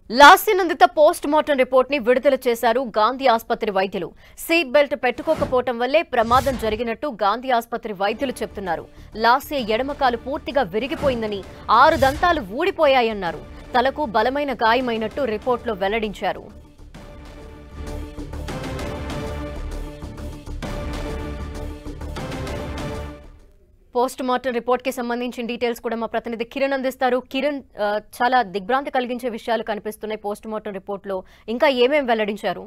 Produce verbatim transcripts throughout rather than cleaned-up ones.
Lasya Nanditha post mortem report ని విడుదల చేశారు గాంధీ ఆసుపత్రి వైద్యులు. సీట్ బెల్ట్ పెట్టుకోకపోవడం వల్లే ప్రమాదం జరిగినట్టు గాంధీ ఆసుపత్రి వైద్యులు చెప్తున్నారు. లాస్య ఎడమకాలు పూర్తిగా విరిగిపోయిందని, ఆరు దంతాలు ఊడిపోయాయన్నారు. తలకు బలమైన గాయమైనట్టు రిపోర్టులో వెల్లడించారు. పోస్ట్ మార్టం రిపోర్ట్ కి సంబంధించిన డీటెయిల్స్ కూడా మా ప్రతినిధి కిరణ్ అందిస్తారు. కిరణ్, చాలా దిగ్భ్రాంతి కలిగించే విషయాలు కనిపిస్తున్నాయి పోస్ట్ మార్టం రిపోర్ట్ లో. ఇంకా ఏమేం వెల్లడించారు?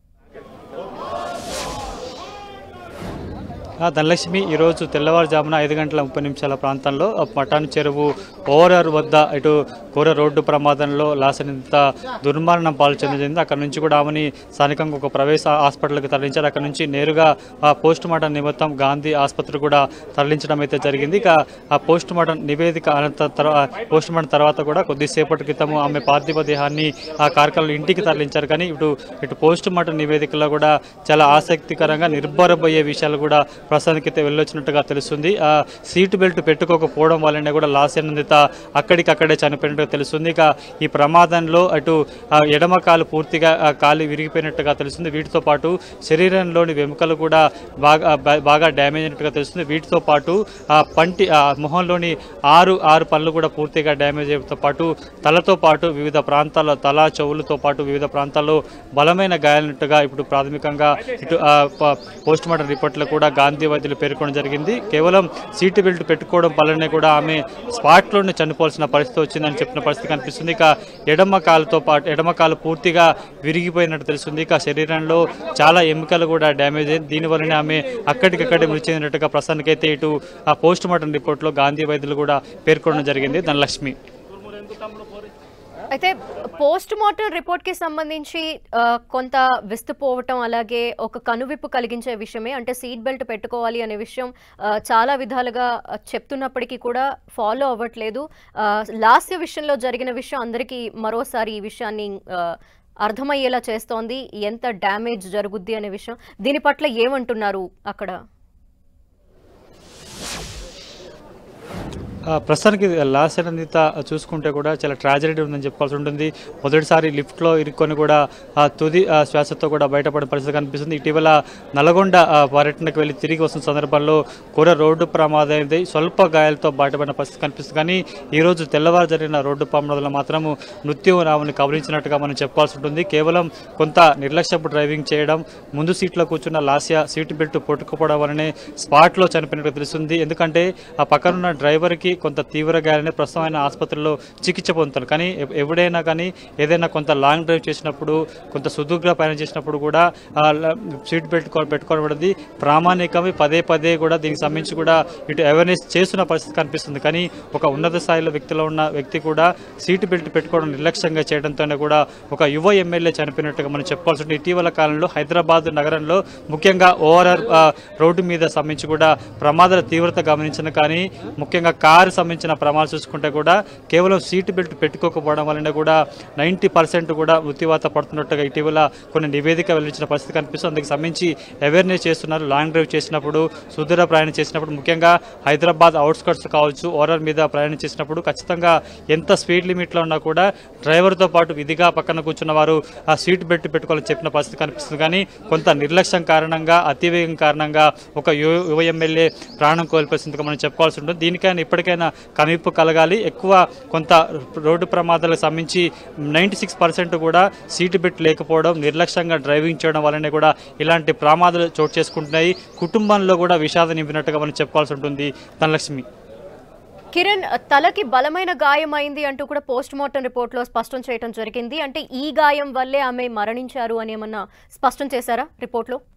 ధనలక్ష్మి, ఈరోజు తెల్లవారుజామున ఐదు గంటల ముప్పై నిమిషాల ప్రాంతంలో పటాన్ చెరువు ఓవర్ వద్ద ఇటు ఘోర రోడ్డు ప్రమాదంలో లాస్యనందిత దుర్మరణం పాలు చెందింది. అక్కడ నుంచి కూడా ఆమెని స్థానికంగా ఒక ప్రవేశ హాస్పిటల్కి తరలించారు. అక్కడ నుంచి నేరుగా ఆ పోస్ట్ మార్టం నిమిత్తం గాంధీ ఆసుపత్రి కూడా తరలించడం అయితే జరిగింది. ఇక ఆ పోస్ట్ మార్టం నివేదిక అనంతరం తర్వాత పోస్ట్ మార్టం తర్వాత కూడా కొద్దిసేపటి క్రితం ఆమె పార్థివ దేహాన్ని ఆ కార్యక్రమంలో ఇంటికి తరలించారు. కానీ ఇటు ఇటు పోస్ట్ మార్టం నివేదికలో కూడా చాలా ఆసక్తికరంగా నిర్భరపోయే విషయాలు కూడా ప్రస్తుతానికైతే వెళ్ళొచ్చినట్టుగా తెలుస్తుంది. ఆ సీట్ బెల్ట్ పెట్టుకోకపోవడం వల్లనే కూడా లాస్యనందిత అక్కడికక్కడే చనిపోయినట్టుగా తెలుస్తుంది. ఇక ఈ ప్రమాదంలో అటు ఎడమ కాలు పూర్తిగా కాలు విరిగిపోయినట్టుగా తెలుస్తుంది. వీటితో పాటు శరీరంలోని వెముకలు కూడా బాగా బాగా డ్యామేజ్ అయినట్టుగా తెలుస్తుంది. వీటితో పాటు ఆ పంటి ఆ మొహంలోని ఆరు ఆరు పళ్ళు కూడా పూర్తిగా డ్యామేజ్ అయ్యడంతో పాటు తలతో పాటు వివిధ ప్రాంతాల్లో తల చెవులతో పాటు వివిధ ప్రాంతాల్లో బలమైన గాయాలన్నట్టుగా ఇప్పుడు ప్రాథమికంగా ఇటు పోస్ట్ మార్టం రిపోర్ట్లో కూడా గాంధీ వైద్యులు పేర్కొనడం జరిగింది. కేవలం సీటు బెల్ట్ పెట్టుకోవడం వల్లనే కూడా ఆమె స్పాట్లోనే చనిపోవాల్సిన పరిస్థితి వచ్చిందని చెప్పిన పరిస్థితి కనిపిస్తుంది. ఇక ఎడమ కాలుతో పాటు ఎడమ కాలు పూర్తిగా విరిగిపోయినట్టు తెలుస్తుంది. ఇక శరీరంలో చాలా ఎముకలు కూడా డ్యామేజ్ అయింది. దీనివల్లనే ఆమె అక్కడికక్కడే మృతి చెందినట్టుగా ప్రస్తుతానికైతే ఇటు ఆ పోస్ట్ మార్టం రిపోర్ట్లో గాంధీ వైద్యులు కూడా పేర్కొనడం జరిగింది. ధనలక్ష్మి, అయితే పోస్ట్ మార్టం రిపోర్ట్ కి సంబంధించి కొంత విస్తుపోవటం, అలాగే ఒక కనువిప్పు కలిగించే విషయమే. అంటే సీట్ బెల్ట్ పెట్టుకోవాలి అనే విషయం చాలా విధాలుగా చెప్తున్నప్పటికీ కూడా ఫాలో అవ్వట్లేదు. లాస్య విషయంలో జరిగిన విషయం అందరికీ మరోసారి ఈ విషయాన్ని అర్థమయ్యేలా చేస్తోంది, ఎంత డ్యామేజ్ జరుగుద్ది అనే విషయం. దీని పట్ల ఏమంటున్నారు అక్కడ? ప్రస్తుతానికి లాస్యనందిత చూసుకుంటే కూడా చాలా ట్రాజడీ ఉందని చెప్పాల్సి ఉంటుంది. మొదటిసారి లిఫ్ట్లో ఇరుక్కొని కూడా ఆ తుది శ్వాసతో కూడా బయటపడిన పరిస్థితి కనిపిస్తుంది. ఇటీవల నల్గొండ పర్యటనకు వెళ్ళి తిరిగి వస్తున్న సందర్భంలో కూడా రోడ్డు ప్రమాదం అయింది. స్వల్ప గాయాలతో బయటపడిన పరిస్థితి కనిపిస్తుంది. కానీ ఈరోజు తెల్లవారు జరిగిన రోడ్డు ప్రమాదంలో మాత్రము మృత్యువు ఆమెను కబలించినట్టుగా మనం చెప్పాల్సి ఉంటుంది. కేవలం కొంత నిర్లక్ష్యపు డ్రైవింగ్ చేయడం, ముందు సీట్లో కూర్చున్న లాస్య సీటు బెల్ట్ పొట్టుకుపోవడం వల్లనే స్పాట్లో చనిపోయినట్టు తెలుస్తుంది. ఎందుకంటే ఆ పక్కనున్న డ్రైవర్కి కొంత తీవ్ర గాయాలనే ప్రస్తుతం ఆయన ఆసుపత్రిలో చికిత్స పొందుతారు. కానీ ఎవడైనా కానీ ఏదైనా కొంత లాంగ్ డ్రైవ్ చేసినప్పుడు, కొంత సుదూర ప్రయాణం చేసినప్పుడు కూడా సీట్ బెల్ట్ పెట్టుకోవడం ప్రామాణికమే. పదే పదే కూడా దీనికి సంబంధించి కూడా ఇటు అవేర్నెస్ చేస్తున్న పరిస్థితి కనిపిస్తుంది. కానీ ఒక ఉన్నత స్థాయిలో వ్యక్తిలో ఉన్న వ్యక్తి కూడా సీట్ బెల్ట్ పెట్టుకోవడం నిర్లక్ష్యంగా చేయడంతోనే కూడా ఒక యువ ఎమ్మెల్యే చనిపోయినట్టుగా మనం చెప్పాల్సి ఉంటుంది. ఇటీవల కాలంలో హైదరాబాద్ నగరంలో ముఖ్యంగా ఓఆర్ఆర్ రోడ్డు మీద సంబంధించి కూడా ప్రమాదాల తీవ్రత గమనించిన, కానీ ముఖ్యంగా కారు సంబంధించిన ప్రమాదాలు చూసుకుంటే కూడా కేవలం సీటు బెల్ట్ పెట్టుకోకపోవడం వలన కూడా నైంటీ పర్సెంట్ కూడా మృత్యువాత పడుతున్నట్టుగా ఇటీవల కొన్ని నివేదిక వెల్లడించిన పరిస్థితి కనిపిస్తుంది. అందుకు సంబంధించి అవేర్నెస్ చేస్తున్నారు. లాంగ్ డ్రైవ్ చేసినప్పుడు, సుదూర ప్రయాణం చేసినప్పుడు, ముఖ్యంగా హైదరాబాద్ అవుట్స్కట్స్ కావచ్చు, ఓవర్ మీద ప్రయాణం చేసినప్పుడు ఖచ్చితంగా ఎంత స్పీడ్ లిమిట్లో ఉన్నా కూడా డ్రైవర్తో పాటు విధిగా పక్కన కూర్చున్న వారు ఆ సీట్ బెల్ట్ పెట్టుకోవాలని చెప్పిన పరిస్థితి కనిపిస్తుంది. కానీ కొంత నిర్లక్ష్యం కారణంగా, అతివేగం కారణంగా ఒక యువ ఎమ్మెల్యే ప్రాణం కోల్పోతుందిగా మనం చెప్పుకోవాల్సి ఉంటుంది. దీనికైనా ఇప్పటికైనా కనువిప్పు కలగాలి. ఎక్కువ కొంత రోడ్డు ప్రమాదాలకు సంబంధించి నైంటీ సిక్స్ పర్సెంట్ కూడా సీటు బెల్ట్ లేకపోవడం, నిర్లక్ష్యంగా డ్రైవింగ్ చేయడం వల్లనే కూడా ఇలాంటి ప్రమాదాలు చోటు చేసుకుంటున్నాయి. కుటుంబంలో కూడా విషాదం నింపినట్టుగా మనం చెప్పుకోవాల్సి ఉంటుంది. ధనలక్ష్మి, కిరణ్, తలకి బలమైన గాయం అయింది అంటూ కూడా పోస్ట్ మార్టం రిపోర్ట్ లో స్పష్టం చేయడం జరిగింది. అంటే ఈ గాయం వల్లే ఆమె మరణించారు అని ఏమన్నా స్పష్టం చేశారా రిపోర్ట్ లో?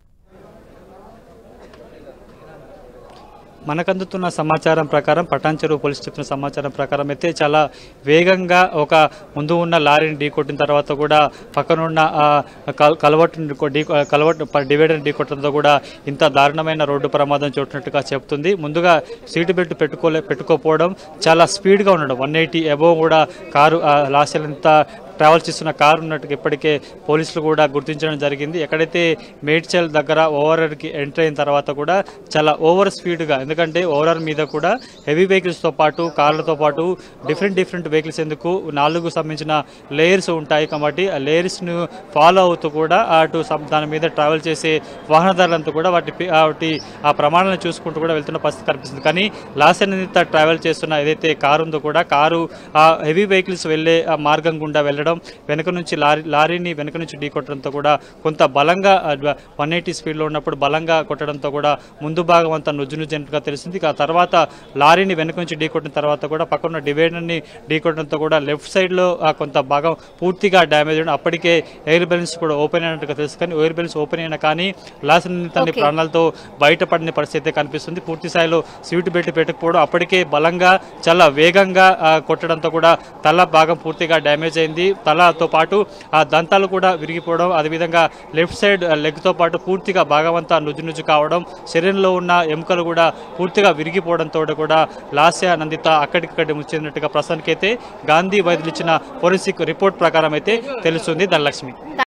మనకు అందుతున్న సమాచారం ప్రకారం, పటాన్ చెరువు పోలీసు చెప్పిన సమాచారం ప్రకారం అయితే చాలా వేగంగా ఒక ముందు ఉన్న లారీని ఢీకొట్టిన తర్వాత కూడా పక్కనున్న కలవట్టుని ఢీ కలవట్టు డివైడర్ని ఢీకొట్టడంతో కూడా ఇంత దారుణమైన రోడ్డు ప్రమాదం చూసినట్టుగా చెప్తుంది. ముందుగా సీటు బెల్ట్ పెట్టుకోలే పెట్టుకోకపోవడం, చాలా స్పీడ్గా ఉండడం, వన్ ఎయిటీ అబోవ్ కూడా కారు లాస్యనంత ట్రావెల్ చేస్తున్న కారు ఉన్నట్టుగా ఇప్పటికే పోలీసులు కూడా గుర్తించడం జరిగింది. ఎక్కడైతే మేడ్చల్ దగ్గర ఓవరాల్కి ఎంటర్ అయిన తర్వాత కూడా చాలా ఓవర్ స్పీడ్గా, ఎందుకంటే ఓవరాల్ మీద కూడా హెవీ వెహికల్స్తో పాటు కార్లతో పాటు డిఫరెంట్ డిఫరెంట్ వెహికల్స్ ఎందుకు నాలుగు సంబంధించిన లేయర్స్ ఉంటాయి కాబట్టి ఆ లేయర్స్ను ఫాలో అవుతూ కూడా అటు దాని మీద ట్రావెల్ చేసే వాహనదారులంతా కూడా వాటి వాటి ఆ ప్రమాణాలను చూసుకుంటూ కూడా వెళ్తున్న పరిస్థితి కనిపిస్తుంది. కానీ లాసెన్నిత ట్రావెల్ చేస్తున్న ఏదైతే కారు ఉందో కూడా కారు ఆ హెవీ వెహికల్స్ వెళ్ళే ఆ మార్గం గుండా వెళ్ళడం, వెనుక నుంచి లారీ లారీని వెనుక నుంచి ఢీ కొట్టడంతో కూడా కొంత బలంగా వన్ ఎయిటీ స్పీడ్లో ఉన్నప్పుడు బలంగా కొట్టడంతో కూడా ముందు భాగం అంతా నుజ్జు నుజ్జుగా తెలిసింది. ఆ తర్వాత లారీని వెనుక నుంచి ఢీ కొట్టిన తర్వాత కూడా పక్కన డివైడర్ని ఢీ కొట్టడంతో కూడా లెఫ్ట్ సైడ్లో కొంత భాగం పూర్తిగా డ్యామేజ్ అయ్యడం, అప్పటికే ఎయిర్ బ్యాలెన్స్ కూడా ఓపెన్ అయినట్టుగా తెలుసు. కానీ ఎయిర్ బ్యాలెన్స్ ఓపెన్ అయినా కానీ లాసెన్నితని ప్రాణాలతో బయటపడిన పరిస్థితి కనిపిస్తుంది. పూర్తి స్థాయిలో సీటు బెల్ట్ పెట్టకపోవడం, అప్పటికే బలంగా చాలా వేగంగా కొట్టడంతో కూడా తల భాగం పూర్తిగా డ్యామేజ్ అయింది. తలతో పాటు ఆ దంతాలు కూడా విరిగిపోవడం, అదేవిధంగా లెఫ్ట్ సైడ్ లెగ్తో పాటు పూర్తిగా భాగమంతా నుజ్జు నుజ్జు కావడం, శరీరంలో ఉన్న ఎముకలు కూడా పూర్తిగా విరిగిపోవడంతో కూడా లాస్య నందిత అక్కడికక్కడి ముచ్చినట్టుగా ప్రస్తుతానికైతే గాంధీ వైద్యులు ఇచ్చిన ఫోరెన్సిక్ రిపోర్ట్ ప్రకారం అయితే తెలుస్తుంది. ధనలక్ష్మి.